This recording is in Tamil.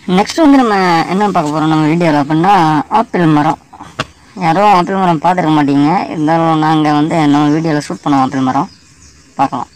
நெக்ஸ்ட் வந்து நம்ம என்ன பார்க்க போகிறோம் நம்ம வீடியோவில் அப்படின்னா ஆப்பிள் மரம். யாரும் ஆப்பிள் மரம் பார்த்துருக்க மாட்டீங்க, இருந்தாலும் நாங்கள் வந்து நம்ம வீடியோவில் ஷூட் பண்ணோம் ஆப்பிள் மரம். பார்க்கலாம்.